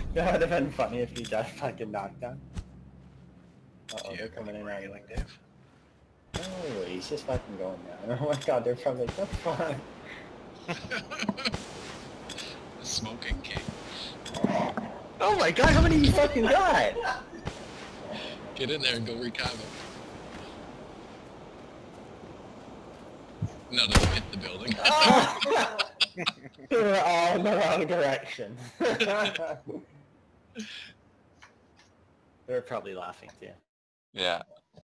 That would have been funny if you got a fucking knockdown. Uh-oh, Yeah, they're coming in where on are you you. like Dave? Oh, he's just fucking going down. Oh my god, they're probably like, that's fine. The smoking king. Oh my god, how many you fucking got? Get in there and go wreak havoc. None of them hit the building. They were all in the wrong direction. They were probably laughing too. Yeah.